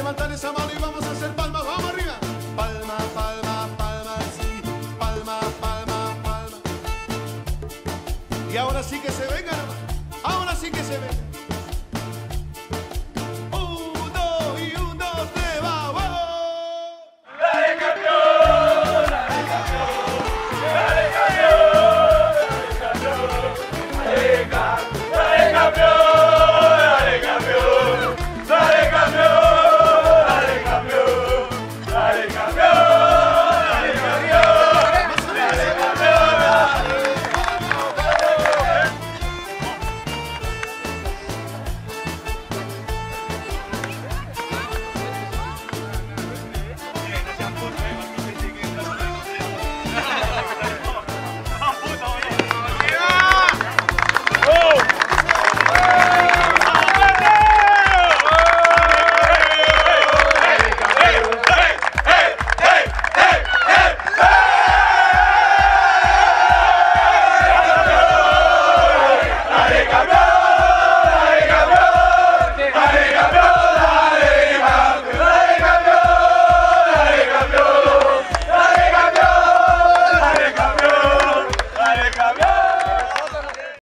levantar esa mano y vamos a hacer palmas. Vamos arriba. Palma, palma, palma, sí. Palma, palma, palma. Y ahora sí que se venga, nomás. Ahora sí que se venga.